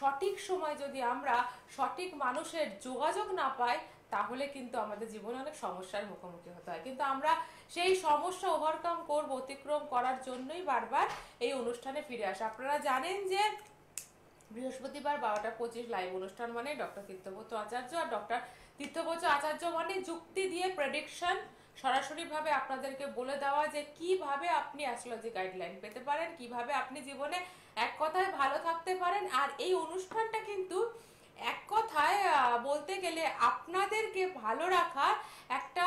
সঠিক সময় যদি আমরা সঠিক মানুষের যোগাযোগ না পাই, তাহলে কিন্তু আমাদের জীবনে অনেক সমস্যার মুখোমুখি হতে হয়। কিন্তু আমরা সেই সমস্যা ওভারকাম করব, অতিক্রম করার জন্যই বারবার এই অনুষ্ঠানে ফিরে আসা। আপনারা জানেন যে বৃহস্পতিবার 12:25 লাইভ অনুষ্ঠান মানে ডক্টর তীর্থব্রত আচার্য, আর ডক্টর তীর্থব্রত আচার্য মানে যুক্তি দিয়ে প্রেডিকশন, সরাসরি ভাবে আপনাদেরকে বলে দেওয়া যে কিভাবে আপনি অ্যাস্ট্রোলজি গাইডলাইন পেতে পারেন, কিভাবে আপনি জীবনে এক কথায় ভালো থাকতে পারেন। আর এই অনুষ্ঠানটা কিন্তু এক কথায় বলতে গেলে আপনাদেরকে ভালো রাখার একটা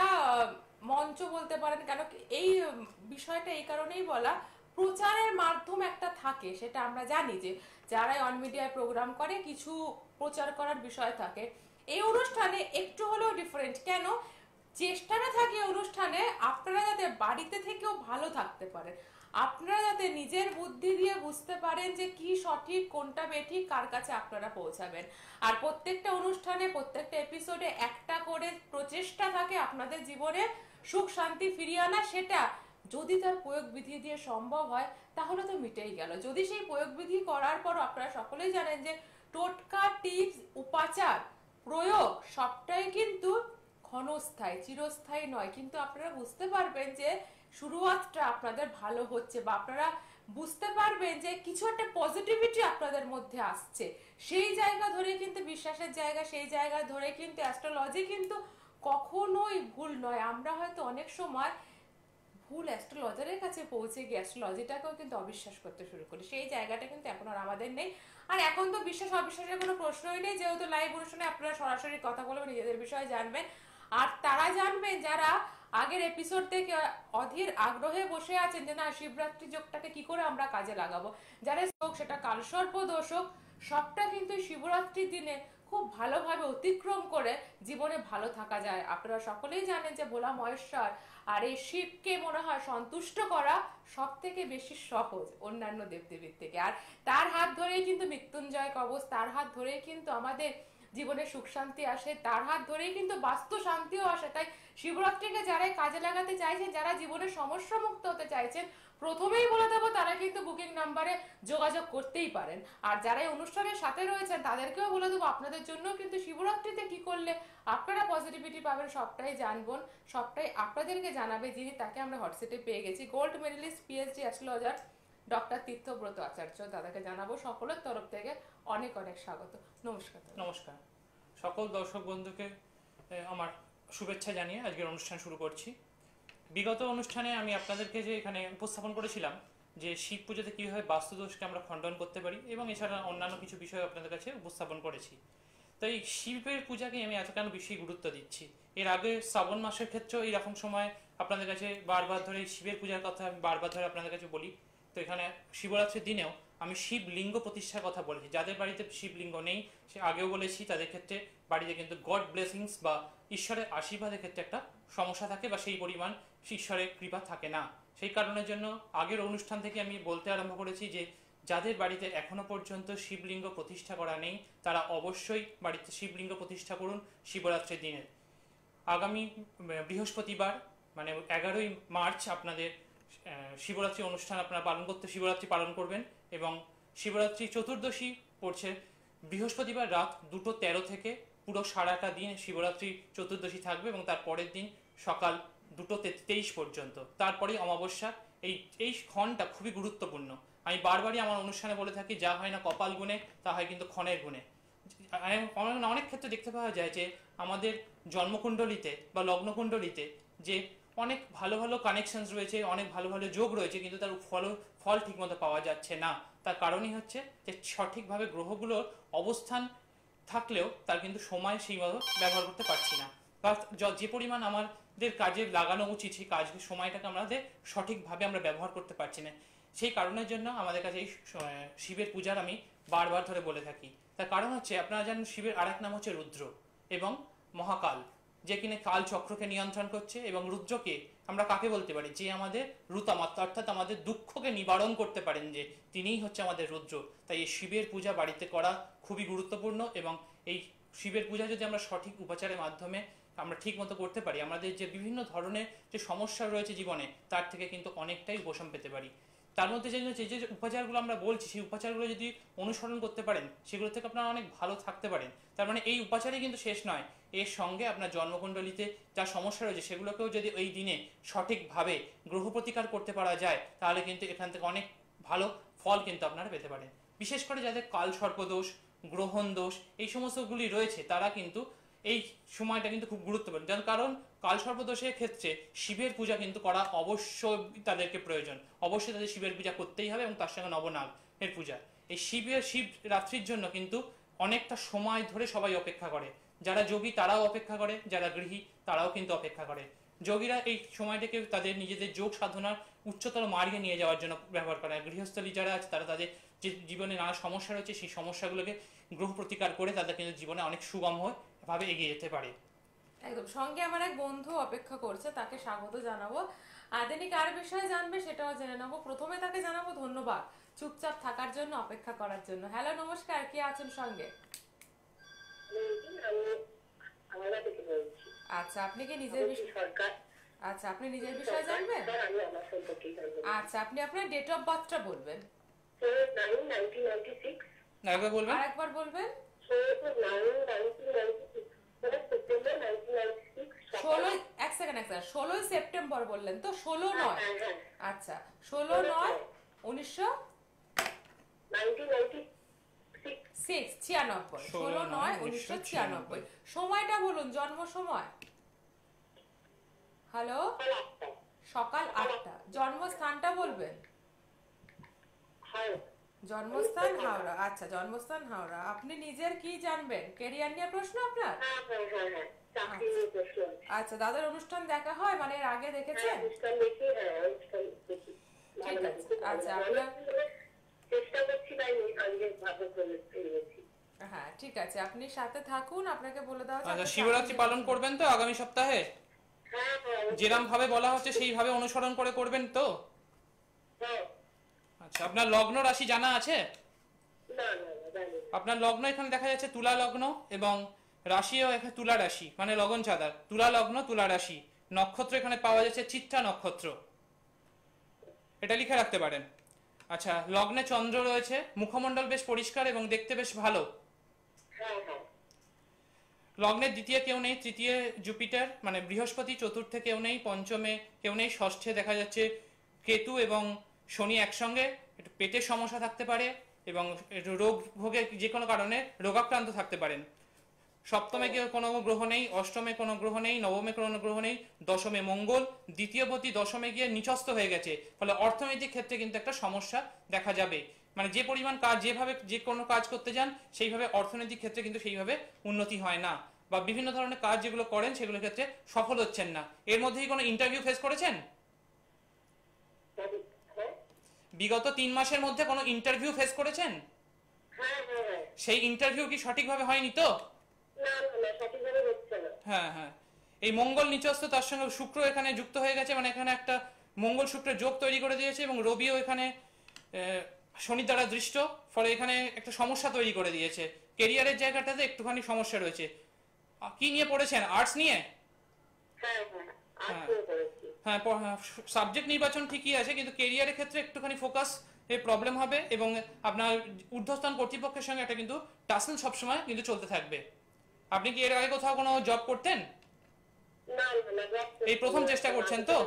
মঞ্চ বলতে পারেন। কেন এই বিষয়টা এই কারণেই বলা, প্রচারের মাধ্যম একটা থাকে, সেটা আমরা জানি যে যারা অন মিডিয়ায় প্রোগ্রাম করে কিছু প্রচার করার বিষয় থাকে। এই অনুষ্ঠানে একটু হলেও ডিফারেন্ট। কেন? চেষ্টাটা থাকে অনুষ্ঠানে আপনারা যাতে বাড়িতে থেকেও ভালো থাকতে পারেন, আপনারা যাতে নিজের বুদ্ধি দিয়ে বুঝতে পারেন যে কি সঠিক কোনটা বেঠিক, কার কাছে আপনারা পৌঁছাবেন। আর প্রত্যেকটা অনুষ্ঠানে প্রত্যেকটা এপিসোডে একটা করে প্রচেষ্টা থাকে আপনাদের জীবনে সুখ শান্তি ফিরিয়ে আনা। সেটা যদি তার প্রয়োগ বিধি দিয়ে সম্ভব হয় তাহলে তো মিটেই গেল। যদি সেই প্রয়োগ বিধি করার পর আপনারা সকলেই জানেন যে টোটকা, টিপস, উপাচার, প্রয়োগ সবটাই কিন্তু ক্ষণস্থায়ী, চিরস্থায়ী নয়। কিন্তু আপনারা বুঝতে পারবেন যে শুরুয়াতটা আপনাদের ভালো হচ্ছে, বা আপনারা বুঝতে পারবেন যে কিছু একটা পজিটিভিটি আপনাদের মধ্যে আসছে। সেই জায়গা ধরে কিন্তু বিশ্বাসের জায়গা, সেই জায়গা ধরে কিন্তু অ্যাস্ট্রোলজি কিন্তু কখনোই ভুল নয়। আমরা হয়তো অনেক সময় ভুল অ্যাস্ট্রোলজারের কাছে পৌঁছে গিয়ে অ্যাস্ট্রোলজিটাকেও কিন্তু অবিশ্বাস করতে শুরু করি। সেই জায়গাটা কিন্তু এখন আর আমাদের নেই। আর এখন তো বিশ্বাস অবিশ্বাসের কোনো প্রশ্নই নেই, যেহেতু লাইভ অনুষ্ঠানে আপনারা সরাসরি কথা বলবেন, নিজেদের বিষয়ে জানবেন। আর তারা জানবেন যারা আগের এপিসোড থেকে অধীর আগ্রহে বসে আছেন যে না শিবরাত্রি যোগটাকে কি করে আমরা কাজে লাগাবো, যারা হোক সেটা কালসর্প দোষ হোক, সবটা কিন্তু শিবরাত্রির দিনে খুব ভালোভাবে অতিক্রম করে জীবনে ভালো থাকা যায়। আপনারা সকলেই জানেন যে ভোলা মহেশ্বর আর এই শিবকে মনে হয় সন্তুষ্ট করা সব থেকে বেশি সহজ অন্যান্য দেবদেবীর থেকে। আর তার হাত ধরেই কিন্তু মৃত্যুঞ্জয় কবচ, তার হাত ধরেই কিন্তু আমাদের জীবনে সুখ শান্তি আসে, তার হাত ধরেই কিন্তু বাস্তু শান্তিও আসে। তাই শিবরাত্রিকে যারাই কাজে লাগাতে চাইছেন, যারা জীবনে সমস্যা মুক্ত হতে চাইছেন, প্রথমেই বলে দেবো তারা কিন্তু বুকিং নাম্বারে যোগাযোগ করতেই পারেন। আর যারা এই অনুষ্ঠানের সাথে রয়েছেন তাদেরকেও বলে দেবো আপনাদের জন্য কিন্তু শিবরাত্রিতে কি করলে আপনারা পজিটিভিটি পাবেন সবটাই জানবেন, সবটাই আপনাদেরকে জানাবে যিনি, তাকে আমরা হোয়াটসঅ্যাপে পেয়ে গেছি, gold medalist PhD astrologer doctor Tirthabrata Acharya. দাদাকে জানাবো সকলের তরফ থেকে অনেক অনেক স্বাগত। নমস্কার। নমস্কার সকল দর্শক বন্ধুকে আমার শুভেচ্ছা জানিয়ে আজকের অনুষ্ঠান শুরু করছি। বিগত অনুষ্ঠানে আমি আপনাদেরকে যে এখানে উপস্থাপন করেছিলাম যে শিব পুজোতে কীভাবে বাস্তুদোষকে আমরা খণ্ডন করতে পারি, এবং এছাড়া অন্যান্য কিছু বিষয় আপনাদের কাছে উপস্থাপন করেছি। তো এই শিবের পূজাকে আমি এত কেন বেশি গুরুত্ব দিচ্ছি, এর আগে শ্রাবণ মাসের ক্ষেত্রেও এইরকম সময় আপনাদের কাছে বারবার ধরে শিবের পূজার কথা আমি বারবার ধরে আপনাদের কাছে বলি। তো এখানে শিবরাত্রির দিনেও আমি শিবলিঙ্গ প্রতিষ্ঠার কথা বলেছি। যাদের বাড়িতে শিবলিঙ্গ নেই, সে আগেও বলেছি, তাদের ক্ষেত্রে বাড়িতে কিন্তু গড ব্লেসিংস বা ঈশ্বরের আশীর্বাদের ক্ষেত্রে একটা সমস্যা থাকে, বা সেই পরিমাণ ঈশ্বরের কৃপা থাকে না। সেই কারণের জন্য আগের অনুষ্ঠান থেকে আমি বলতে আরম্ভ করেছি যে যাদের বাড়িতে এখনো পর্যন্ত শিবলিঙ্গ প্রতিষ্ঠা করা নেই তারা অবশ্যই বাড়িতে শিবলিঙ্গ প্রতিষ্ঠা করুন শিবরাত্রির দিনে। আগামী বৃহস্পতিবার মানে 11ই মার্চ আপনাদের শিবরাত্রি অনুষ্ঠান আপনারা পালন করতে, শিবরাত্রি পালন করবেন, এবং শিবরাত্রি চতুর্দশী পড়ছে বৃহস্পতিবার রাত 2:13 থেকে পুরো সারাটা দিন শিবরাত্রি চতুর্দশী থাকবে, এবং তার পরের দিন সকাল 2:23 পর্যন্ত, তারপরে অমাবস্যা। এই ক্ষণটা খুবই গুরুত্বপূর্ণ। আমি বারবারই আমার অনুষ্ঠানে বলে থাকি, যা হয় না কপাল গুণে তা হয় কিন্তু ক্ষণের গুণে। অনেক ক্ষেত্রে দেখতে পাওয়া যায় যে আমাদের জন্মকুণ্ডলিতে বা লগ্নকুণ্ডলিতে যে অনেক ভালো ভালো কানেকশনস রয়েছে, অনেক ভালো ভালো যোগ রয়েছে, কিন্তু তার ফল ঠিকমতো পাওয়া যাচ্ছে না। তার কারণই হচ্ছে যে সঠিকভাবে গ্রহগুলোর অবস্থান থাকলেও তার কিন্তু সময় সেইভাবে ব্যবহার করতে পারছি না, বা যে পরিমাণ আমাদের কাজে লাগানো উচিত সেই কাজের সময়টাকে আমাদের সঠিকভাবে আমরা ব্যবহার করতে পারছি না। সেই কারণের জন্য আমাদের কাছে এই শিবের পূজার আমি বারবার ধরে বলে থাকি। তার কারণ হচ্ছে আপনারা জানেন শিবের আরেক নাম হচ্ছে রুদ্র এবং মহাকাল, যে কিনা কাল চক্রকে নিয়ন্ত্রণ করছে। এবং রুদ্রকে আমরা কাকে বলতে পারি, যে আমাদের রুতামাত্র অর্থাৎ আমাদের দুঃখকে নিবারণ করতে পারেন, যে তিনিই হচ্ছে আমাদের রুদ্র। তাই এই শিবের পূজা বাড়িতে করা খুবই গুরুত্বপূর্ণ, এবং এই শিবের পূজা যদি আমরা সঠিক উপাচারের মাধ্যমে আমরা ঠিক মতো করতে পারি, আমাদের যে বিভিন্ন ধরনের যে সমস্যা রয়েছে জীবনে তার থেকে কিন্তু অনেকটাই উপশম পেতে পারি। তার মধ্যে যে যে যে উপাচারগুলো আমরা বলছি সেই উপাচারগুলো যদি অনুসরণ করতে পারেন সেগুলো থেকে আপনারা অনেক ভালো থাকতে পারেন। তার মানে এই উপাচারই কিন্তু শেষ নয়, এর সঙ্গে আপনার জন্মকুণ্ডলিতে যা সমস্যা রয়েছে সেগুলোকেও যদি ওই দিনে সঠিকভাবে গ্রহ প্রতিকার করতে পারা যায় তাহলে কিন্তু এখান থেকে অনেক ভালো ফল কিন্তু আপনারা পেতে পারেন। বিশেষ করে যাদের কাল সর্পদোষ, গ্রহণ দোষ এই সমস্তগুলি রয়েছে তারা কিন্তু এই সময়টা কিন্তু খুব গুরুত্বপূর্ণ, যার কারণ কাল সর্পদোষের ক্ষেত্রে শিবের পূজা কিন্তু করা অবশ্যই তাদেরকে প্রয়োজন। অবশ্যই তাদের শিবের পূজা করতেই হবে এবং তার সঙ্গে নবনাগ এর পূজা। এই শিব রাত্রির জন্য কিন্তু অনেকটা সময় ধরে সবাই অপেক্ষা করে, যারা যোগী তারাও অপেক্ষা করে, যারা গৃহী তারাও কিন্তু অপেক্ষা করে। যোগীরা এই সময়টাকে তাদের নিজেদের যোগ সাধনার উচ্চতর মার্গে নিয়ে যাওয়ার জন্য ব্যবহার করে। গৃহস্থলী যারা আছে তারা তাদের যে জীবনে নানা সমস্যা রয়েছে সেই সমস্যাগুলোকে গ্রহ প্রতিকার করে তাদের কিন্তু জীবনে অনেক সুগম ভাবে এগিয়ে যেতে পারে। একদম। সঙ্গে আমার এক বন্ধু অপেক্ষা করছে, তাকে স্বাগত জানাবো। তিনি কার বিষয়ে জানবে সেটাও জেনে নেবো। প্রথমে তাকে জানাবো ধন্যবাদ চুপচাপ থাকার জন্য, অপেক্ষা করার জন্য। হ্যালো, নমস্কার, কে আছেন সঙ্গে? আচ্ছা, আপনি কি নিজের বিষয় আচ্ছা আপনি নিজের বিষয়ে জানবেন? আচ্ছা, আপনি আপনার ডেট অফ বার্থটা বলবেন। আরেকবার বলবেন? আরেকবার বলবেন। 16 সেপ্টেম্বর বললেন তো? 16 নয়? আচ্ছা, 16/9/1996। 16/9/1996। সময়টা বলুন, জন্ম সময়। হ্যালো, সকাল 8টা। জন্মস্থানটা বলবেন। জন্মস্থান হাওড়া। আচ্ছা, জন্মস্থান হাওড়া। আপনি নিজের কি জানবেন? ক্যারিয়ার নিয়ে প্রশ্ন আপনার? আচ্ছা, দাদার অনুষ্ঠান দেখা হয়, মানে এর আগে দেখেছেন? ঠিক আছে। আচ্ছা, আপনার হ্যাঁ ঠিক আছে, আপনি সাথে থাকুন, আপনাকে বলে দেওয়া আচ্ছা, শিবরাত্রি পালন করবেন তো আগামী সপ্তাহে? যেরকম ভাবে বলা হচ্ছে সেইভাবে অনুসরণ করে করবেন তো? আচ্ছা, আপনার লগ্ন রাশি জানা আছে? আপনার লগ্ন এখানে দেখা যাচ্ছে তুলা লগ্ন এবং রাশিও এখানে তুলা রাশি, মানে লগন চাঁদার তুলা লগ্ন তুলা রাশি। নক্ষত্র এখানে পাওয়া যাচ্ছে চিত্রা নক্ষত্র, এটা লিখে রাখতে পারেন। আচ্ছা, লগ্নে চন্দ্র রয়েছে, মুখমণ্ডল বেশ পরিষ্কার এবং দেখতে বেশ ভালো। লগ্নের দ্বিতীয় কেউ নেই, তৃতীয় জুপিটার মানে বৃহস্পতি, চতুর্থে কেউ নেই, পঞ্চমে কেউ নেই, ষষ্ঠে দেখা যাচ্ছে কেতু এবং শনি একসঙ্গে। একটু পেটের সমস্যা থাকতে পারে এবং রোগ ভোগের যে কোনো কারণে রোগাক্রান্ত থাকতে পারেন। সপ্তমে কোনো গ্রহ নেই, অষ্টমে কোনো গ্রহ নেই, নবমে কোনো গ্রহ নেই, দশমে মঙ্গল, দ্বিতীয়পতি দশমে গিয়ে নিচস্থ হয়ে গেছে। ফলে অর্থনৈতিক ক্ষেত্রে কিন্তু একটা সমস্যা দেখা যাবে। মানে যে পরিমাণ কাজ, যেভাবে যে কোনো কাজ করতে যান সেইভাবে অর্থনৈতিক ক্ষেত্রে কিন্তু সেইভাবে উন্নতি হয় না, বা বিভিন্ন ধরনের কাজ যেগুলো করেন সেগুলোর ক্ষেত্রে সফল হচ্ছেন না। এর মধ্যেই কোনো ইন্টারভিউ ফেস করেছেন? বিগত 3 মাসের মধ্যে কোনো ইন্টারভিউ ফেস করেছেন? সেই ইন্টারভিউ কি সঠিকভাবে হয়নি তো? হ্যাঁ হ্যাঁ, এই মঙ্গল নিচস্থ, তার সঙ্গে শুক্র এখানে যুক্ত হয়ে গেছে, মানে এখানে একটা মঙ্গল শুক্রের যোগ তৈরি করে দিয়েছে এবং রবিও এখানে শনি দ্বারা দৃষ্ট। ফলে এখানে একটা সমস্যা তৈরি করে দিয়েছে। কেরিয়ারের জায়গাটাতে একটুখানি সমস্যা রয়েছে। কি নিয়ে পড়েছেন? আর্টস নিয়ে? হ্যাঁ, সাবজেক্ট নির্বাচন ঠিকই আছে, কিন্তু কেরিয়ারের ক্ষেত্রে একটুখানি ফোকাস এর প্রবলেম হবে এবং আপনার ঊর্ধ্বস্থান কর্তৃপক্ষের সঙ্গে একটা কিন্তু টাসেল সবসময় কিন্তু চলতে থাকবে। আপনি কি এর আগে কোথাও কোনো জব করতেন? এই প্রথম চেষ্টা করছেন তো?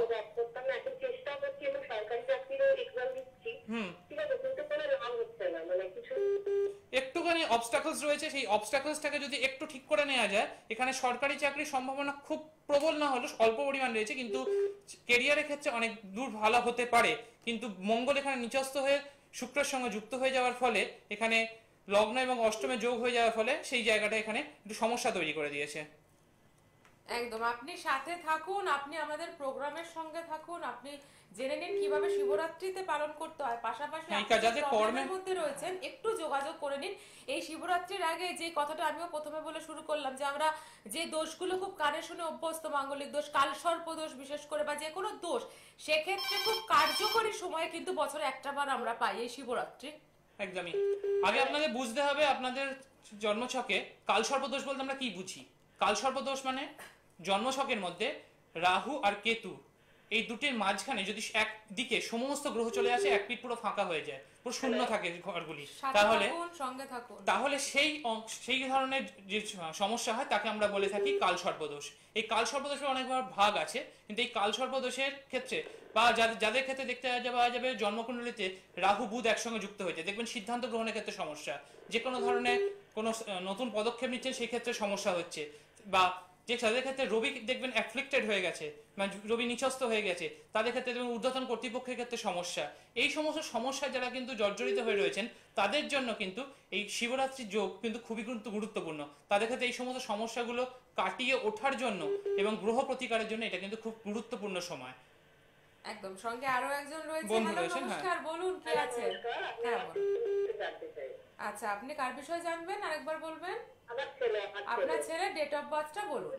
একটুখানি অবস্টাকলস রয়েছে, সেই অবস্টাকলসটাকে যদি একটু ঠিক করে নেওয়া যায়, এখানে সরকারি চাকরির সম্ভাবনা খুব প্রবল না হলেও অল্প পরিমাণ রয়েছে, কিন্তু কেরিয়ারের ক্ষেত্রে অনেক দূর ভালো হতে পারে। কিন্তু মঙ্গল এখানে নিচস্থ হয়ে শুক্রের সঙ্গে যুক্ত হয়ে যাওয়ার ফলে, এখানে লগ্ন এবং অষ্টমে যোগ হয়ে যাওয়ার ফলে সেই জায়গাটা এখানে একটু সমস্যা তৈরি করে দিয়েছে। একদম, আপনি সাথে থাকুন, আপনি আমাদের প্রোগ্রামের সঙ্গে থাকুন, আপনি জেনে নিন কিভাবে শিবরাত্রিতে পালন করতে হয়। পাশাপাশি যাদের কর্মের মধ্যে রয়েছেন একটু যোগাযোগ করে নিন। এই শিবরাত্রির আগে যে কথাটা আমিও প্রথমে বলে শুরু করলাম, যে আমরা যে দোষগুলো খুব কানে শুনে অভ্যস্ত, মাঙ্গলিক দোষ, কালসর্প দোষ বিশেষ করে, বা যে কোনো দোষ, সেক্ষেত্রে খুব কার্যকরী সময়ে কিন্তু বছরে একটা বার আমরা পাই এই শিবরাত্রি। একদমই। আগে আপনাদের বুঝতে হবে আপনাদের জন্মছকে কালসর্প দোষ বলতে আমরা কি বুঝি। কালসর্প দোষ মানে জন্মছকের মধ্যে রাহু আর কেতু এই দুটির মাঝখানে যদি একদিকে সমস্ত গ্রহ চলে আসে, এক পিঠ পুরো ফাঁকা হয়ে যায়, পুরো শূন্য থাকে ঘরগুলি, সাথে তাহলে থাকুন, সঙ্গে থাকুন। তাহলে সেই ধরনের যে সমস্যা হয় তাকে আমরা বলে থাকি কালসর্পদোষ। এই কালসর্পদোষের অনেক ভাগ আছে, কিন্তু এই কালসর্পদোষের ক্ষেত্রে বা যাদের ক্ষেত্রে দেখতে পাওয়া যাবে জন্মকুণ্ডলিতে রাহু বুধ একসঙ্গে যুক্ত হয়েছে, দেখবেন সিদ্ধান্ত গ্রহণের ক্ষেত্রে সমস্যা, যে কোনো ধরনের কোনো নতুন পদক্ষেপ নিচ্ছেন সেই ক্ষেত্রে সমস্যা হচ্ছে, বা যে তাদের ক্ষেত্রে রবি দেখবেন অ্যাফ্লিক্টেড হয়ে গেছে, মানে রবি নিচস্থ হয়ে গেছে, তাদের ক্ষেত্রে দেখবেন ঊর্ধ্বতন কর্তৃপক্ষের ক্ষেত্রে সমস্যা। এই সমস্ত সমস্যায় যারা কিন্তু জর্জরিত হয়ে রয়েছেন তাদের জন্য কিন্তু এই শিবরাত্রির যোগ কিন্তু খুবই গুরুত্বপূর্ণ। তাদের ক্ষেত্রে এই সমস্ত সমস্যাগুলো কাটিয়ে ওঠার জন্য এবং গ্রহ প্রতিকারের জন্য এটা কিন্তু খুব গুরুত্বপূর্ণ সময়। একদম, সঙ্গে আরো একজন রয়েছে। বন্ধু হ্যালো, রয়েছেন, হ্যাঁ। নমস্কার, বলুন কি আছে? হ্যাঁ বলুন। আচ্ছা, আপনি কার বিষয়ে জানবেন আরেকবার বলবেন? আপনার ছেলে ডেট অফ বার্থটা বলুন।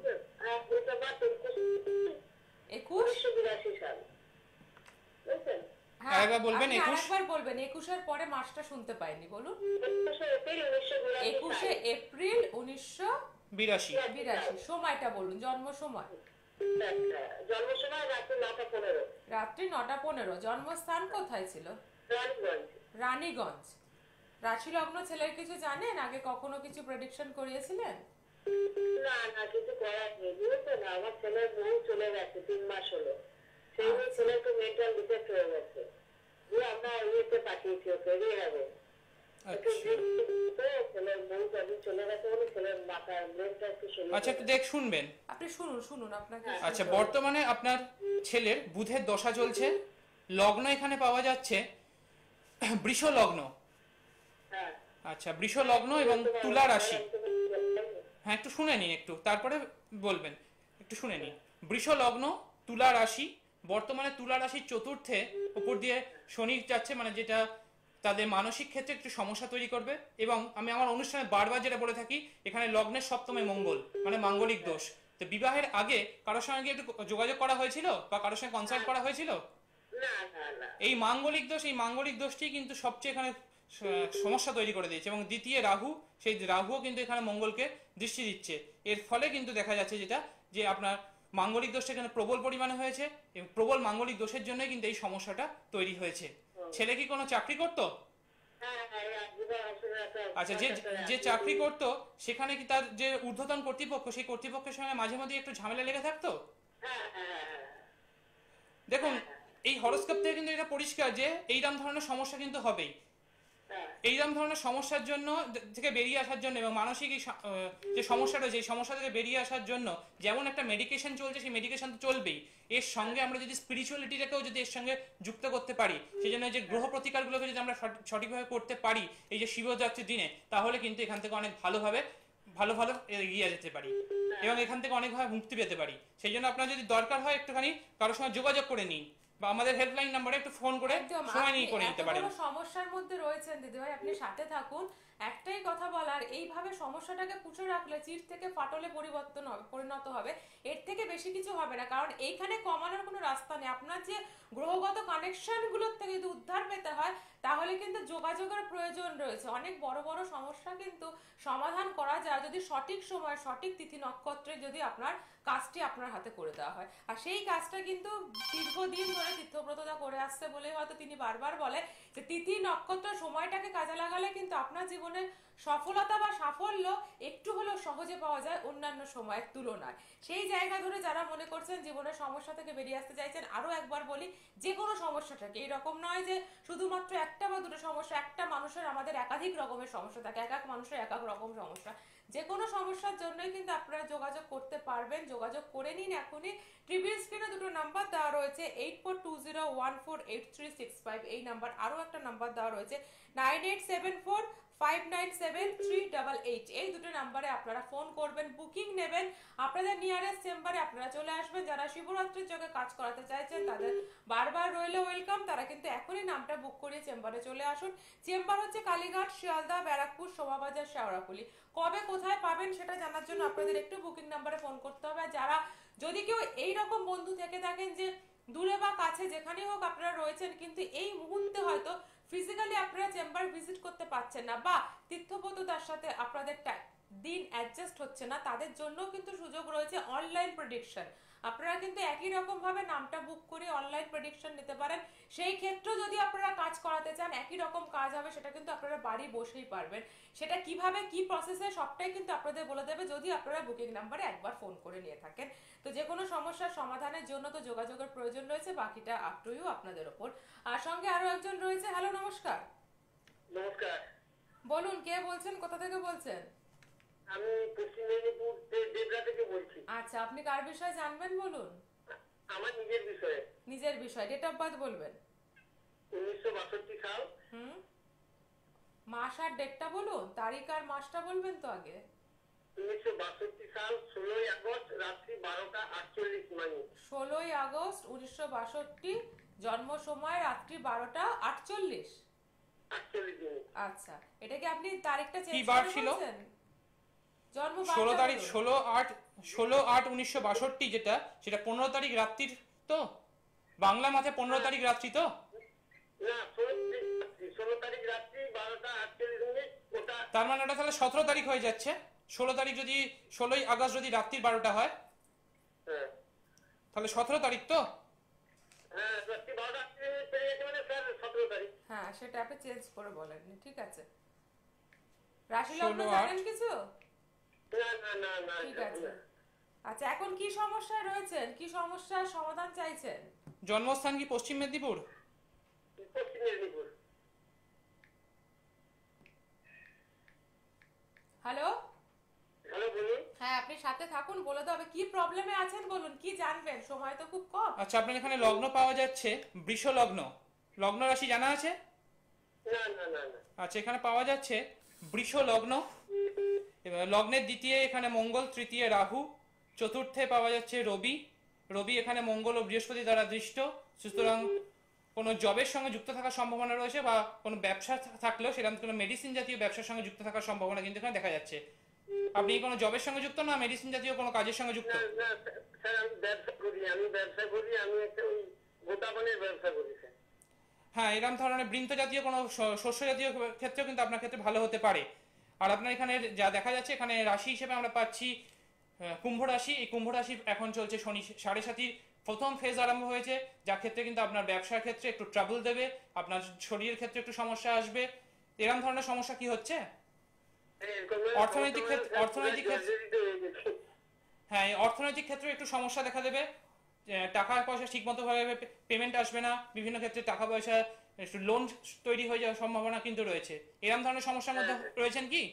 21 সাল। হ্যাঁ, আরেকবার বলবেন। আপনি 21 আরেকবার বলবেন, 21 পরে মাসটা শুনতে পাইনি, বলুন। 21 এপ্রিল 1982। সময়টা বলুন, জন্ম সময়। জন্ম সময় রাত্রি 9:15। রাত্রি 9:15। জন্মস্থান কোথায় ছিল? রানীগঞ্জ। রানীগঞ্জ। রাশি লগ্ন ছেলের কিছু জানেন? আগে কখনো কিছু প্রেডিকশন করিয়েছিলেন? না না, কিছু করার নেই, বুঝেছো না, আমার ছেলের বউ চলে গেছে 3 মাস হলো। সেই ছেলের তো মেন্টাল ডিফেক্ট হয়ে গেছে, আমরা ইয়েতে পাঠিয়েছি ওকে রিহ্যাবে। আচ্ছা, একটু শুনবেন। আপনি শুনুন আপনাকে। আচ্ছা, বর্তমানে আপনার ছেলের বুধের দশা চলছে, লগ্ন এখানে পাওয়া যাচ্ছে বৃষ লগ্ন। আচ্ছা, বৃষ লগ্ন এবং তুলা রাশি। হ্যাঁ, একটু শুনে নিন, একটু তারপরে বলবেন, একটু শুনে নিন। বৃষ লগ্ন, তুলা রাশি, বর্তমানে তুলা রাশির চতুর্থে উপর দিয়ে শনি যাচ্ছে, মানে যেটা তাদের মানসিক ক্ষেত্রে একটু সমস্যা তৈরি করবে। এবং আমি আমার অনুষ্ঠানে বারবার যেটা বলে থাকি, এখানে লগ্নের সপ্তমে মঙ্গল, মানে মাঙ্গলিক দোষ। তো বিবাহের আগে কারোর সঙ্গে একটু যোগাযোগ করা হয়েছিল বা কারোর সঙ্গে কনসাল্ট করা হয়েছিল? এই মাঙ্গলিক দোষটি কিন্তু সবচেয়ে এখানে সমস্যা তৈরি করে দিয়েছে। এবং দ্বিতীয় রাহু, সেই রাহুও কিন্তু এখানে মঙ্গলকে দৃষ্টি দিচ্ছে। এর ফলে কিন্তু দেখা যাচ্ছে যেটা, যে আপনার মাঙ্গলিক দোষটা এখানে প্রবল পরিমাণে হয়েছে, এবং প্রবল মাঙ্গলিক দোষের জন্যই কিন্তু এই সমস্যাটা তৈরি হয়েছে। ছেলে কি কোনো চাকরি করতো? আচ্ছা, যে চাকরি করতো সেখানে কি তার যে ঊর্ধ্বতন কর্তৃপক্ষ, সেই কর্তৃপক্ষের সঙ্গে মাঝে মধ্যে একটু ঝামেলা লেগে থাকতো? দেখুন, এই হরোস্কোপ থেকে কিন্তু এটা পরিষ্কার যে এইরকম ধরনের সমস্যা কিন্তু হবেই। এইরকম ধরনের সমস্যার জন্য থেকে বেরিয়ে আসার জন্য এবং মানসিক যে সমস্যাটা, যে সমস্যা থেকে বেরিয়ে আসার জন্য যেমন একটা মেডিকেশন চলছে, সেই মেডিকেশন তো চলবেই, এর সঙ্গে আমরা যদি স্পিরিচুয়ালিটিটাকেও যদি এর সঙ্গে যুক্ত করতে পারি, সেই জন্য যে গ্রহ প্রতিকারগুলোকে যদি আমরা সঠিকভাবে করতে পারি এই যে শিবরাত্রির দিনে, তাহলে কিন্তু এখান থেকে অনেক ভালো এগিয়ে যেতে পারি এবং এখান থেকে অনেকভাবে মুক্তি পেতে পারি। সেই জন্য আপনার যদি দরকার হয় একটুখানি কারোর সঙ্গে যোগাযোগ করে নিন, বা আমাদের হেল্পলাইন নাম্বারে একটু ফোন করে সময় নিয়ে করে নিতে পারেন। সমস্যার মধ্যে রয়েছেন দিদিভাই, আপনি সাথে থাকুন। একটাই কথা বলার, এইভাবে সমস্যাটাকে পুষে রাখলে চির থেকে ফাটলে পরিণত হবে, এর থেকে বেশি কিছু হবে না। কারণ এইখানে কমানোর কোনো রাস্তা নেই। আপনার যে গ্রহগত কানেকশন গুলোর থেকে যদি উদ্ধার পেতে হয়, তাহলে কিন্তু যোগাযোগের প্রয়োজন রয়েছে। অনেক বড় বড় সমস্যা কিন্তু সমাধান করা যায় যদি সঠিক সময়, সঠিক তিথি নক্ষত্রে যদি আপনার কাজটি আপনার হাতে করে দেওয়া হয়। আর সেই কাজটা কিন্তু দীর্ঘদিন ধরে তীর্থব্রতদা করে আসছে বলেই হয়তো তিনি বারবার বলে যে তিথি নক্ষত্র সময়টাকে কাজে লাগালে কিন্তু আপনার জীবনের সফলতা বা সাফল্য একটু হলেও সহজে পাওয়া যায় অন্যান্য সময়ের তুলনায়। সেই জায়গা ধরে যারা মনে করছেন জীবনের সমস্যা থেকে বেরিয়ে আসতে চাইছেন, আরো একবার বলি, যে কোনো সমস্যাটাকে, এইরকম নয় যে শুধুমাত্র একটা বা দুটো সমস্যা, একটা মানুষের আমাদের একাধিক রকমের সমস্যা থাকে, এক এক মানুষের এক এক রকম সমস্যা। যে কোনো সমস্যার জন্যই কিন্তু আপনারা যোগাযোগ করতে পারবেন। যোগাযোগ করে নিন এখনই। টিভির স্ক্রিনে দুটো নাম্বার দেওয়া রয়েছে, 8420148365 এই নাম্বার। আরো একটা নাম্বার দেওয়া রয়েছে 9874597388। এই দুটো নাম্বারে আপনারা ফোন করবেন, বুকিং নেবেন, আপনাদের নিয়ারেস্ট চেম্বারে আপনারা চলে আসবেন। যারা শিবরাত্রির যোগে কাজ করাতে চাইছেন তাদের বারবার রইল ওয়েলকাম, তারা কিন্তু এখনই নামটা বুক করিয়ে চেম্বারে চলে আসুন। চেম্বার হচ্ছে কালীঘাট, শিয়ালদা, ব্যারাকপুর, শোভাবাজার, শেওড়াফুলি। কবে কোথায় পাবেন সেটা জানার জন্য আপনাদের একটু বুকিং নাম্বারে ফোন করতে হবে। যারা যদি কেউ এইরকম বন্ধু থেকে থাকেন যে দূরে বা কাছে যেখানেই হোক আপনারা রয়েছেন, কিন্তু এই মুহূর্তে হয়তো ফিজিক্যালি আপনারা চেম্বার ভিজিট করতে পারছেন না, বা তীর্থব্রতদার সাথে আপনাদের দিন অ্যাডজাস্ট হচ্ছে না তাদের জন্যও কিন্তু সুযোগ রয়েছে অনলাইন প্রেডিকশন। আপনারা কিন্তু একই রকম ভাবে নামটা বুক করে অনলাইন প্রেডিকশন নিতে পারেন। সেই ক্ষেত্রেও যদি আপনারা কাজ করাতে চান, একই রকম কাজ হবে, সেটা কিন্তু আপনারা বাড়ি বসেই পারবেন। সেটা কিভাবে কি প্রসেসে সবটাই কিন্তু আপনাদের বলে দেবে যদি আপনারা বুকিং নাম্বারে একবার ফোন করে নিয়ে থাকেন। তো যে কোনো সমস্যার সমাধানের জন্য তো যোগাযোগের প্রয়োজন রয়েছে, বাকিটা আপ টু ইউ, আপনাদের ওপর। আর সঙ্গে আরো একজন রয়েছে। হ্যালো, নমস্কার। নমস্কার, বলুন, কে বলছেন, কোথা থেকে বলছেন? আমি পশ্চিম মেদিনীপুর দেবরা থেকে বলছি। আচ্ছা, আপনি কার বিষয়ে জানবেন বলুন? আমার নিজের বিষয়ে। নিজের বিষয়। ডেট অফ বার্থ বলবেন। 1962 সাল। মাস আর ডেটটা বলুন, তারিখ আর মাসটা বলবেন তো আগে। 1962 সাল 16ই আগস্ট রাত্রি 12টা 48 মিনিট। 16ই আগস্ট 1962, জন্ম সময় রাত্রি 12টা 48। 48 মিনিট। আচ্ছা, এটা কি আপনি তারিখটা চেঞ্জ কি বার করে ছিল? বলছেন? জন্ম 16 তারিখ, বলুন। 16/8/1962, যেটা সেটা 15 তারিখ রাত্রির তো, বাংলা মাসে 15 তারিখ রাত্রি তো। না, 16 তারিখ রাত্রি 12টা 48 মিনিট। ওটা তার মানে ওটা তাহলে 17 তারিখ হয়ে যাচ্ছে। 16 তারিখ যদি 16ই আগস্ট যদি রাত্রির 12টা হয়, হ্যাঁ তাহলে 17 তারিখ তো। হ্যাঁ, রাত্রি 12টা 48 মিনিট পেয়ে গেছে, মানে স্যার 17 তারিখ। হ্যাঁ, সেটা আপনি চেঞ্জ করে বলেননি, ঠিক আছে। রাশি 16 লগ্ন জানেন কিছু? না না না না, ঠিক আছে। আচ্ছা, এখন কি সমস্যায় রয়েছেন, কি সমস্যার সমাধান চাইছেন? জন্মস্থান কি পশ্চিম মেদিনীপুর? পশ্চিম মেদিনীপুর। হ্যালো। হ্যালো, বলুন। হ্যাঁ, আপনি সাথে থাকুন, বলে দেবো কি প্রবলেমে আছেন বলুন, কি জানবেন, সময় তো খুব কম। আচ্ছা, আপনার এখানে লগ্ন পাওয়া যাচ্ছে বৃষ লগ্ন। লগ্ন রাশি জানা আছে? না না না না। আচ্ছা, এখানে পাওয়া যাচ্ছে বৃষ লগ্ন। এবার লগ্নের দ্বিতীয় এখানে মঙ্গল, তৃতীয় রাহু, চতুর্থে পাওয়া যাচ্ছে রবি। রবি এখানে মঙ্গল ও বৃহস্পতি দ্বারা দৃষ্ট। সুতরাং কোনো জবের সঙ্গে যুক্ত থাকার সম্ভাবনা রয়েছে, বা কোনো ব্যবসা থাকলেও সেরকম কোনো মেডিসিন জাতীয় ব্যবসার সঙ্গে যুক্ত থাকার সম্ভাবনা কিন্তু এখানে দেখা যাচ্ছে। আপনি কোনো জবের সঙ্গে যুক্ত না মেডিসিন জাতীয় কোনো কাজের সঙ্গে যুক্ত? না না স্যার, আমি ব্যবসা করি। আমি একটা ওই গোটাপানের ব্যবসা করি স্যার। হ্যাঁ, এরকম ধরনের বৃন্ত জাতীয় কোনো শস্য জাতীয় ক্ষেত্রেও কিন্তু আপনার ক্ষেত্রে ভালো হতে পারে। আর আপনার এখানে যা দেখা যাচ্ছে, এখানে রাশি হিসেবে আমরা পাচ্ছি কুম্ভ রাশি। এই কুম্ভ রাশি এখন চলছে শনি 7.5 প্রথম ফেজ আরম্ভ হয়েছে, যার ক্ষেত্রে কিন্তু আপনার ব্যবসার ক্ষেত্রে একটু ট্রাবল দেবে, আপনার শরীরের ক্ষেত্রে একটু সমস্যা আসবে। এরকম ধরনের সমস্যা কি হচ্ছে? অর্থনৈতিক ক্ষেত্রে হ্যাঁ, এই অর্থনৈতিক ক্ষেত্রে একটু সমস্যা দেখা দেবে। টাকা পয়সা ঠিক মতো ভাবে পেমেন্ট আসবে না, বিভিন্ন ক্ষেত্রে টাকা পয়সা একটু লোন তৈরি হয়ে যাওয়ার সম্ভাবনা কিন্তু রয়েছে। এরকম ধরনের সমস্যার মধ্যে রয়েছেন কি?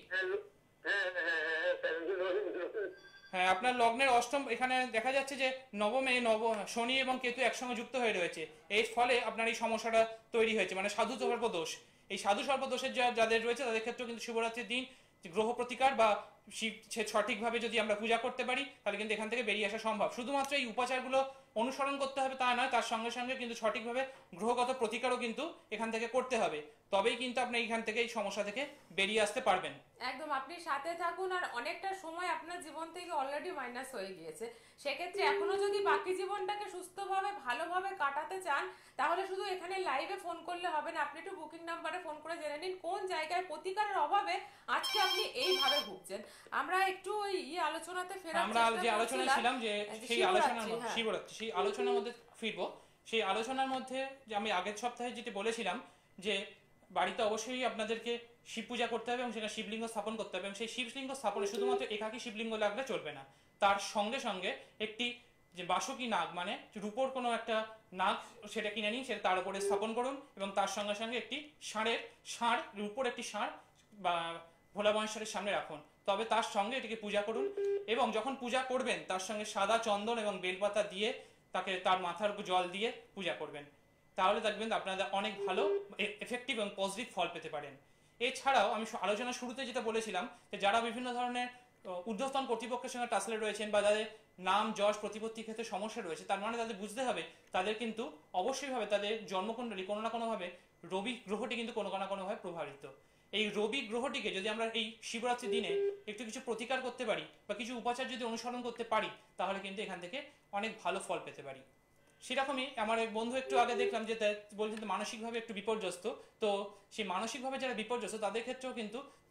হ্যাঁ, আপনার লগ্নের অষ্টম এখানে দেখা যাচ্ছে যে নবমে শনি এবং কেতু একসঙ্গে যুক্ত হয়ে রয়েছে। এর ফলে আপনার এই সমস্যাটা তৈরি হয়েছে, মানে সাধু সর্প দোষ। এই সাধু সর্প দোষের যাদের রয়েছে তাদের ক্ষেত্রেও কিন্তু শিবরাত্রির দিন গ্রহ প্রতিকার বা শিব সঠিকভাবে যদি আমরা পূজা করতে পারি, তাহলে কিন্তু এখান থেকে বেরিয়ে আসা সম্ভব। শুধুমাত্র এই উপাচারগুলো অনুসরণ করতে হবে তা নয়, তার সঙ্গে সঙ্গে কিন্তু সঠিকভাবে গ্রহগত প্রতিকারও কিন্তু এখান থেকে করতে হবে। তবেই কিন্তু আপনি এখান থেকে এই সমস্যা থেকে বেরিয়ে আসতে পারবেন। একদম, আপনি সাথে থাকুন। আর অনেকটা সময় আপনার জীবন থেকে অলরেডি মাইনাস হয়ে গিয়েছে। সেক্ষেত্রে এখনো যদি বাকি জীবনটাকে সুস্থভাবে ভালোভাবে কাটাতে চান, তাহলে শুধু এখানে লাইভে ফোন করলে হবে না। আপনি একটু বুকিং নাম্বারে ফোন করে জেনে নিন কোন জায়গায় প্রতিকারের অভাবে আজকে আপনি এইভাবে ভুগছেন। আমরা একটু ওই আলোচনাতে ফেরার আমরা যে আলোচনা ছিলাম, যে সেই আলোচনার মধ্যে শিবরাত্রি, সেই আলোচনার মধ্যে ফিরবো। সেই আলোচনার মধ্যে যে আমি আগের সপ্তাহে যেটা বলেছিলাম, যে বাড়িতে অবশ্যই আপনাদেরকে শিব পূজা করতে হবে এবং সেখানে শিবলিঙ্গ স্থাপন করতে হবে, এবং সেই শিবলিঙ্গ স্থাপনে শুধুমাত্র একাকী শিবলিঙ্গ লাগলে চলবে না, তার সঙ্গে সঙ্গে একটি যে বাসুকী নাগ, মানে রূপোর কোনো একটা নাগ, সেটা কিনে নিন, সেটা তার উপরে স্থাপন করুন, এবং তার সঙ্গে সঙ্গে একটি ষাঁড় রূপোর একটি ষাঁড় বা ভোলা মহেশ্বরের সামনে রাখুন। তবে তার সঙ্গে এটিকে পূজা করুন, এবং যখন পূজা করবেন তার সঙ্গে সাদা চন্দন এবং বেলপাতা দিয়ে তাকে তার মাথার উপর জল দিয়ে পূজা করবেন। তাহলে দেখবেন আপনারা অনেক ভালো এফেক্টিভ এবং পজিটিভ ফল পেতে পারেন। এছাড়াও আমি আলোচনার শুরুতে যেটা বলেছিলাম, যে যারা বিভিন্ন ধরনের ঊর্ধ্বতন কর্তৃপক্ষের সঙ্গে টাসলে রয়েছেন, বা যাদের নাম যশ প্রতিপত্তির ক্ষেত্রে সমস্যা রয়েছে, তার মানে তাদের বুঝতে হবে তাদের কিন্তু অবশ্যই ভাবে তাদের জন্মকুণ্ডলী কোনো না কোনোভাবে রবি গ্রহটি কিন্তু কোনো না কোনোভাবে প্রভাবিত। এই রবি গ্রহটিকে যদি আমরা এই শিবরাত্রির দিনে একটু কিছু প্রতিকার করতে পারি বা কিছু উপাচার যদি অনুসরণ করতে পারি, তাহলে কিন্তু এখান থেকে অনেক ভালো ফল পেতে পারি। সেরকমই আমার এক বন্ধু একটু আগে দেখলাম যে বলছেন মানসিকভাবে একটু বিপর্যস্ত। তো সেই মানসিকভাবে যারা বিপর্যস্ত তাদের ক্ষেত্রেও কিন্তু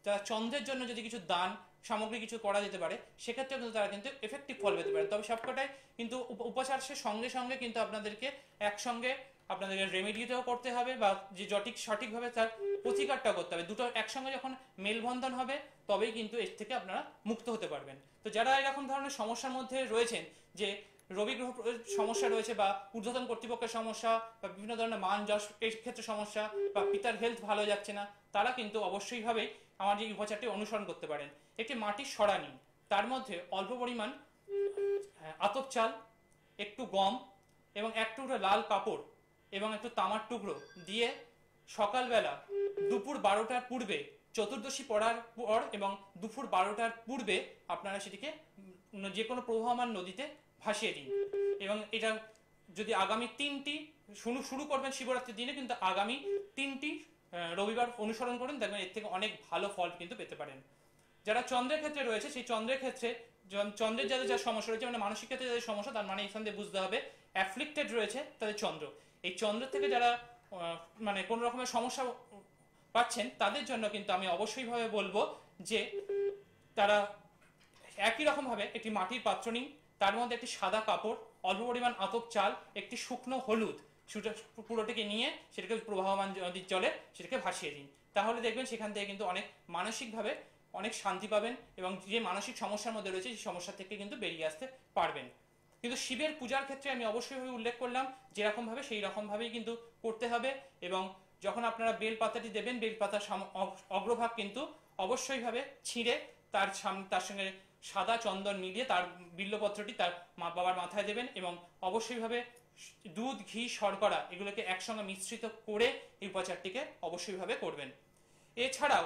যারা চন্দ্রের জন্য যদি কিছু দান সামগ্রী কিছু করা যেতে পারে, সেক্ষেত্রে কিন্তু তারা কিন্তু এফেক্টিভ ফল পেতে পারে। তবে সবকটাই কিন্তু উপাচারের সঙ্গে সঙ্গে কিন্তু আপনাদেরকে একসঙ্গে আপনাদের রেমেডিটাও করতে হবে, বা যে সঠিকভাবে তার প্রতিকারটাও করতে হবে। দুটো একসঙ্গে যখন মেলবন্ধন হবে তবেই কিন্তু এর থেকে আপনারা মুক্ত হতে পারবেন। তো যারা এরকম ধরনের সমস্যার মধ্যে রয়েছেন, যে রবি গ্রহ সমস্যা রয়েছে, বা ঊর্ধ্বতন কর্তৃপক্ষের সমস্যা, বা বিভিন্ন ধরনের মান যশ এই ক্ষেত্রে সমস্যা, বা পিতার হেলথ ভালো যাচ্ছে না, তারা কিন্তু অবশ্যইভাবে আমার এই উপাচারটি অনুসরণ করতে পারেন। একটি মাটির সরা নিন, তার মধ্যে অল্প পরিমাণ আতপ চাল, একটু গম এবং এক টুকরো লাল কাপড় এবং একটু তামার টুকরো দিয়ে সকালবেলা দুপুর 12টার পূর্বে, চতুর্দশী পড়ার পর এবং দুপুর 12টার পূর্বে আপনারা সেটিকে যে কোনো প্রবাহমান নদীতে ভাসিয়ে দিন। এবং এটা যদি আগামী 3টি শুরু করবেন শিবরাত্রির দিনে, কিন্তু আগামী 3টি রবিবার অনুসরণ করুন, দেখবেন এর থেকে অনেক ভালো ফল কিন্তু পেতে পারেন। যারা চন্দ্রের ক্ষেত্রে রয়েছে, সেই চন্দ্রের ক্ষেত্রে চন্দ্রের যাদের যা সমস্যা রয়েছে, মানে মানসিক ক্ষেত্রে যাদের সমস্যা, তার মানে এখান থেকে বুঝতে হবে অ্যাফ্লিক্টেড রয়েছে তাদের চন্দ্র। এই চন্দ্র থেকে যারা মানে কোনো রকমের সমস্যা পাচ্ছেন, তাদের জন্য কিন্তু আমি অবশ্যইভাবে বলবো যে তারা একই রকমভাবে একটি মাটির পাত্র নিন, তার মধ্যে একটি সাদা কাপড়, অল্প পরিমাণ আতপ চাল, একটি শুকনো হলুদ, পুরোটিকে নিয়ে সেটাকে প্রবাহমান নদীর জলে সেটাকে ভাসিয়ে দিন। তাহলে দেখবেন সেখান থেকে কিন্তু অনেক মানসিকভাবে অনেক শান্তি পাবেন, এবং যে মানসিক সমস্যার মধ্যে রয়েছে সেই সমস্যা থেকে কিন্তু বেরিয়ে আসতে পারবেন। কিন্তু শিবের পূজার ক্ষেত্রে আমি অবশ্যই উল্লেখ করলাম যেরকম ভাবে সেই রকম ভাবেই কিন্তু করতে হবে। এবং যখন আপনারা বেলপাতাটি দেবেন, বেলপাতার অগ্রভাগ কিন্তু অবশ্যই ভাবে ছিঁড়ে তার সঙ্গে সাদা চন্দন মিলিয়ে তার বিল্লপত্রটি তার বাবার মাথায় দেবেন, এবং অবশ্যই ভাবে দুধ, ঘি, শর্করা এগুলোকে একসঙ্গে মিশ্রিত করে এই উপাচারটিকে অবশ্যই ভাবে করবেন। এছাড়াও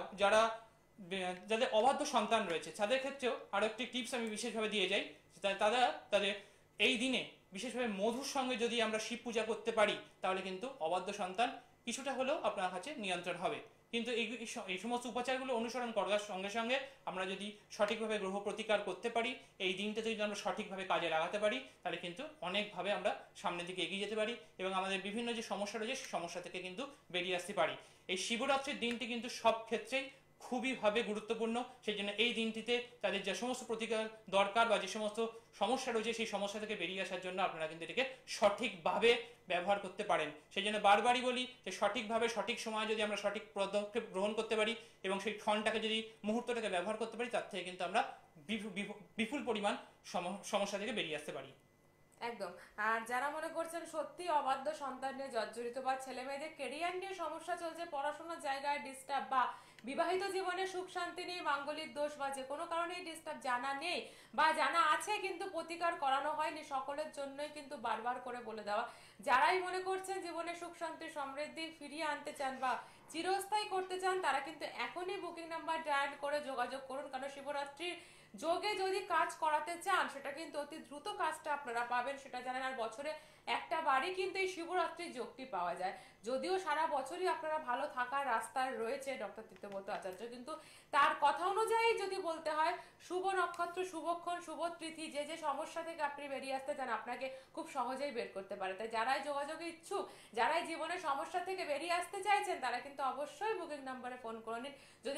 যাদের অবাধ্য সন্তান রয়েছে, তাদের ক্ষেত্রেও আরো একটি টিপস আমি বিশেষভাবে দিয়ে যাই। তাদের এই দিনে বিশেষভাবে মধুর সঙ্গে যদি আমরা শিব পূজা করতে পারি, তাহলে কিন্তু অবাধ্য সন্তান কিছুটা হলেও আপনার কাছে নিয়ন্ত্রণ হবে। কিন্তু এই সমস্ত উপাচারগুলো অনুসরণ করার সঙ্গে সঙ্গে আমরা যদি সঠিকভাবে গ্রহ প্রতিকার করতে পারি, এই দিনটা যদি আমরা সঠিকভাবে কাজে লাগাতে পারি, তাহলে কিন্তু অনেকভাবে আমরা সামনের দিকে এগিয়ে যেতে পারি, এবং আমাদের বিভিন্ন যে সমস্যা রয়েছে সেই সমস্যা থেকে কিন্তু বেরিয়ে আসতে পারি। এই শিবরাত্রির দিনটি কিন্তু সব ক্ষেত্রেই খুবই ভাবে গুরুত্বপূর্ণ। সেই জন্য এই দিনটিতে তাদের যে সমস্ত প্রতিকার দরকার বা যে সমস্ত সমস্যা রয়েছে, সেই সমস্যা থেকে বেরিয়ে আসার জন্য আপনারা কিন্তু এটাকে সঠিকভাবে ব্যবহার করতে পারেন। সেই জন্য বারবারই বলি যে সঠিকভাবে সঠিক সময় যদি আমরা সঠিক পদক্ষেপ গ্রহণ করতে পারি এবং সেই ক্ষণটাকে যদি মুহূর্তটাকে ব্যবহার করতে পারি, তার থেকে কিন্তু আমরা বিপুল পরিমাণ সমস্যা থেকে বেরিয়ে আসতে পারি। একদম। আর যারা মনে করছেন সত্যি অবাধ্য সন্তান নিয়ে জর্জরিত, বা ছেলে মেয়েদের কেরিয়ার নিয়ে সমস্যা চলছে, পড়াশোনার জায়গায় ডিস্টার্ব, বা বিবাহিত জীবনে সুখ শান্তি নেই, মাঙ্গলিক দোষ বা যে কোনো কারণেই ডিস্টার্ব জানা নেই বা জানা আছে কিন্তু প্রতিকার করানো হয়নি, সকলের জন্যই কিন্তু বারবার করে বলে দেওয়া। যারাই মনে করছেন জীবনে সুখ শান্তি সমৃদ্ধি ফিরিয়ে আনতে চান বা চিরস্থায়ী করতে চান, তারা কিন্তু এখনই বুকিং নাম্বার ডায়াল করে যোগাযোগ করুন। কারণ শিবরাত্রির যোগে যদি কাজ করাতে চান, সেটা কিন্তু অতি দ্রুত কাজটা আপনারা পাবেন, সেটা জানেন। আর বছরে একটা বারই কিন্তু এই শিবরাত্রির যোগটি পাওয়া যায়। যদিও সারা বছরই আপনারা ভালো থাকার রাস্তায় রয়েছে ডক্টর তীর্থব্রত আচার্য, কিন্তু তার কথা অনুযায়ী যদি বলতে হয়, শুভ নক্ষত্র, শুভক্ষণ, শুভ তিথি, যে যে সমস্যা থেকে আপনি বেরিয়ে আসতে চান, আপনাকে খুব সহজেই বের করতে পারে। তাই যারাই যোগাযোগে ইচ্ছুক, যারাই জীবনের সমস্যা থেকে বেরিয়ে আসতে চাইছেন, তারা কিন্তু অবশ্যই বুকিং নাম্বারে ফোন করে নিন। যদি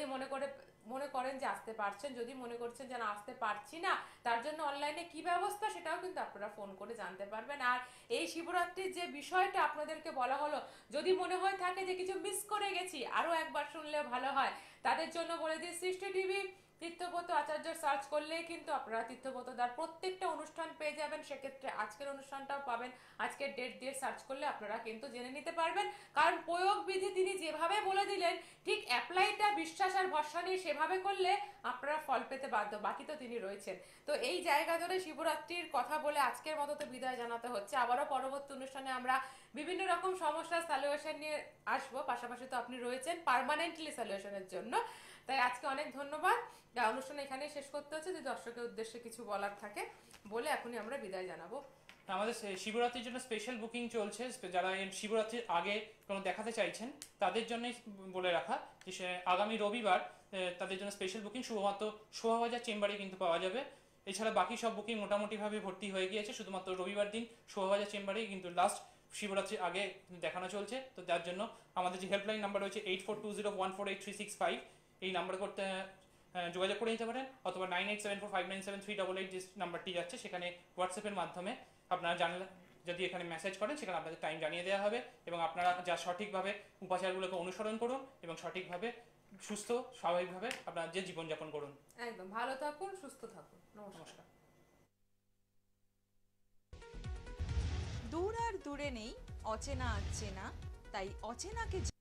মনে করেন যে আসতে পারছেন, যদি মনে করছেন যে না আসতে পারছি না, তার জন্য অনলাইনে কি ব্যবস্থা সেটাও কিন্তু আপনারা ফোন করে জানতে পারবেন। আর এই শিবরাত্রির যে বিষয়টা আপনাদেরকে বলা হলো, যদি মনে হয় থাকে যে কিছু মিস করে গেছি, আরো একবার শুনলে ভালো হয়, তাদের জন্য বলে দিই সৃষ্টি টিভি তীর্থব্রত আচার্য সার্চ করলেই কিন্তু আপনারা তীর্থব্রতদার প্রত্যেকটা অনুষ্ঠান পেয়ে যাবেন। সেক্ষেত্রে আজকের অনুষ্ঠানটাও পাবেন, আজকের ডেট দিয়ে সার্চ করলে আপনারা কিন্তু জেনে নিতে পারবেন। কারণ প্রয়োগ বিধি তিনি যেভাবে বলে দিলেন, ঠিক অ্যাপ্লাইটা বিশ্বাস আর ভরসা নিয়ে সেভাবে করলে আপনারা ফল পেতে বাধ্য, বাকি তো তিনি রয়েছেন। তো এই জায়গা ধরে শিবরাত্রির কথা বলে আজকের মতো তো বিদায় জানাতে হচ্ছে। আবারও পরবর্তী অনুষ্ঠানে আমরা বিভিন্ন রকম সমস্যার সলিউশন নিয়ে আসবো, পাশাপাশি তো আপনি রয়েছেন পার্মানেন্টলি সলিউশনের জন্য। তাই আজকে অনেক ধন্যবাদ। অনুষ্ঠান এখানেই শেষ করতে হচ্ছে। যদি দর্শকের উদ্দেশ্যে কিছু বলার থাকে বলে এখনই আমরা বিদায় জানাবো। আমাদের শিবরাত্রির জন্য স্পেশাল বুকিং চলছে। যারা শিবরাত্রির আগে কোনো দেখাতে চাইছেন তাদের জন্যই বলে রাখা যে আগামী রবিবার তাদের জন্য স্পেশাল বুকিং শুধুমাত্র শোভাবাজার চেম্বারে কিন্তু পাওয়া যাবে। এছাড়া বাকি সব বুকিং মোটামুটিভাবে ভর্তি হয়ে গিয়েছে। শুধুমাত্র রবিবার দিন শোভাবাজার চেম্বারেই কিন্তু লাস্ট শিবরাত্রির আগে দেখানো চলছে। তো তার জন্য আমাদের যে হেল্পলাইন নাম্বার রয়েছে 8420148365, এই নাম্বার করতে যোগাযোগ করে নিতে পারেন, অথবা 9874597388 যে নাম্বারটি যাচ্ছে সেখানে হোয়াটসঅ্যাপের মাধ্যমে আপনারা জানলে যদি এখানে মেসেজ করেন সেখানে আপনাদের টাইম জানিয়ে দেওয়া হবে, এবং আপনারা যা সঠিকভাবে উপাচারগুলোকে অনুসরণ করুন এবং সঠিকভাবে সুস্থ স্বাভাবিকভাবে আপনার যে জীবনযাপন করুন। একদম ভালো থাকুন, সুস্থ থাকুন। নমস্কার। নমস্কার। দূর আর দূরে নেই অচেনা চেনা, তাই অচেনাকে